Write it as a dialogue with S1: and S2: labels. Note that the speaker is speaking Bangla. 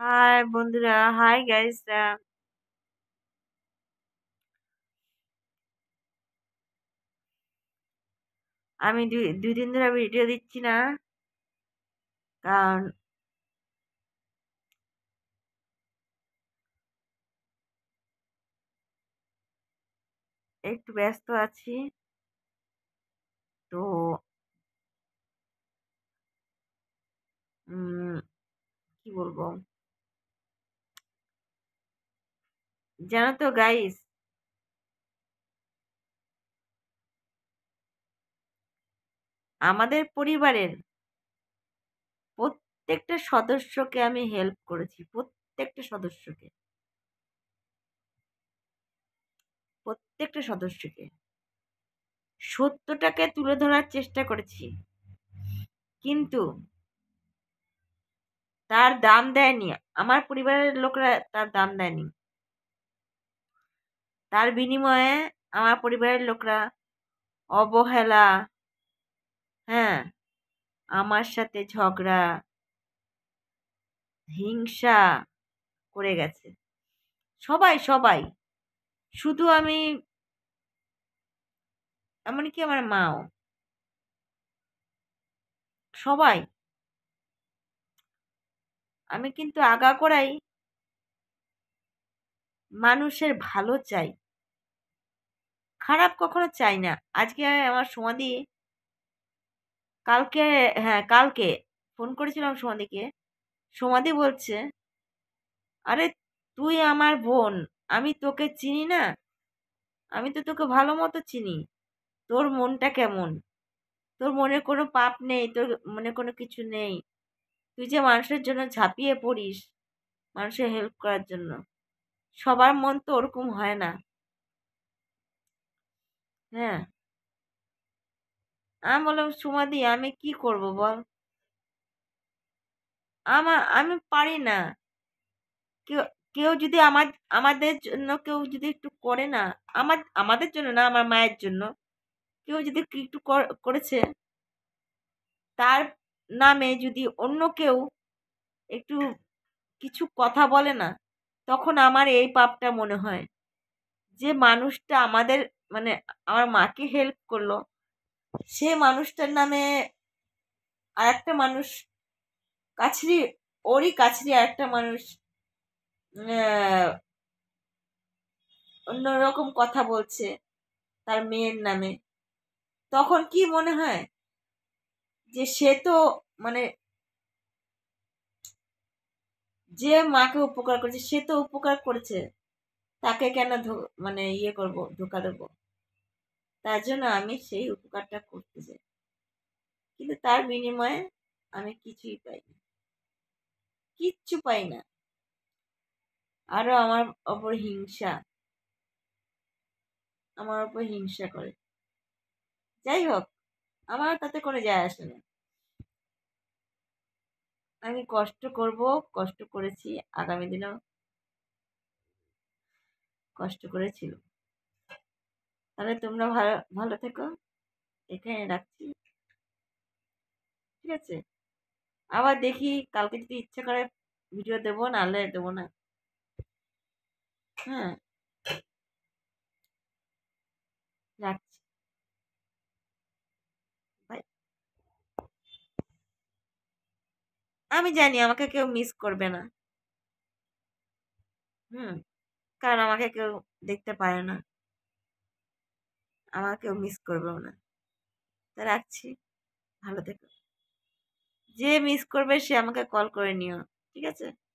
S1: হাই বন্ধুরা, হাই গাইসরা। আমি দুই দিন ধরে ভিডিও দিচ্ছি না, কারণ একটু ব্যস্ত আছি। তো কি বলবো, জানো তো গাইস, আমাদের পরিবারের প্রত্যেকটা সদস্যকে আমি হেল্প করেছি। প্রত্যেকটা সদস্যকে সত্যটাকে তুলে ধরার চেষ্টা করেছি, কিন্তু তার দাম দেয়নি। আমার পরিবারের লোকরা তার দাম দেয়নি। তার বিনিময়ে আমার পরিবারের লোকরা অবহেলা, হ্যাঁ, আমার সাথে ঝগড়া, হিংসা করে গেছে। সবাই সবাই, শুধু আমি, এমনকি আমার মাও, সবাই। আমি কিন্তু আগাগোড়াই মানুষের ভালো চাই, খারাপ কখনো চাই না। আজকে আমার সমাধি, কালকে, হ্যাঁ কালকে ফোন করেছিলাম সমাধিকে। সমাধি বলছে, আরে তুই আমার বোন, আমি তোকে চিনি না? আমি তো তোকে ভালো মতো চিনি। তোর মনটা কেমন? তোর মনে কোনো পাপ নেই, তোর মনে কোনো কিছু নেই। তুই যে মানুষের জন্য ঝাঁপিয়ে পড়িস, মানুষের হেল্প করার জন্য। সবার মন তো ওরকম হয় না। হ্যাঁ, আমি বললাম, সুমাদি আমি কি করব বল? আমি পারি না। কেউ কেউ যদি আমাদের জন্য কেউ যদি একটু করে না, আমাদের জন্য না, আমার মায়ের জন্য কেউ যদি একটু করেছে, তার নামে যদি অন্য কেউ একটু কিছু কথা বলে না, তখন আমার এই পাপটা মনে হয় যে মানুষটা আমাদের, মানে আমার মাকে হেল্প করলো, সে মানুষটার নামে আরেকটা মানুষ, কাছেরই, ওরই কাছেরই আরেকটা মানুষ অন্যরকম কথা বলছে তার মেয়ের নামে। তখন কি মনে হয় যে সে তো, মানে যে মাকে উপকার করেছে সে তো উপকার করেছে, তাকে কেন মানে ইয়ে করব, ধোকা দেবো? তার জন্য আমি সেই উপকারটা করতে চাই, কিন্তু তার বিনিময়ে আমি কিছুই পাই না, কিচ্ছু পাই না। আরো আমার ওপর হিংসা করে। যাই হোক, আমার তাতে কোনো যায় আসে না। আমি কষ্ট করব, কষ্ট করেছি, আগামী দিনেও কষ্ট করেছিল। তাহলে তোমরা ভালো ভালো থেকো, এখানে রাখছি। ঠিক আছে, আবার দেখি কালকে যদি ইচ্ছে করে ভিডিও দেবো, নাহলে দেবো না। হ্যাঁ, রাখছি। বাই। আমি জানি আমাকে কেউ মিস করবে না। হুম, কারণ আমাকে কেউ দেখতে পারে না, আমাকে কেউ মিস করবেও না। তা রাখছি, ভালো থেকো। যে মিস করবে সে আমাকে কল করে নিও, ঠিক আছে?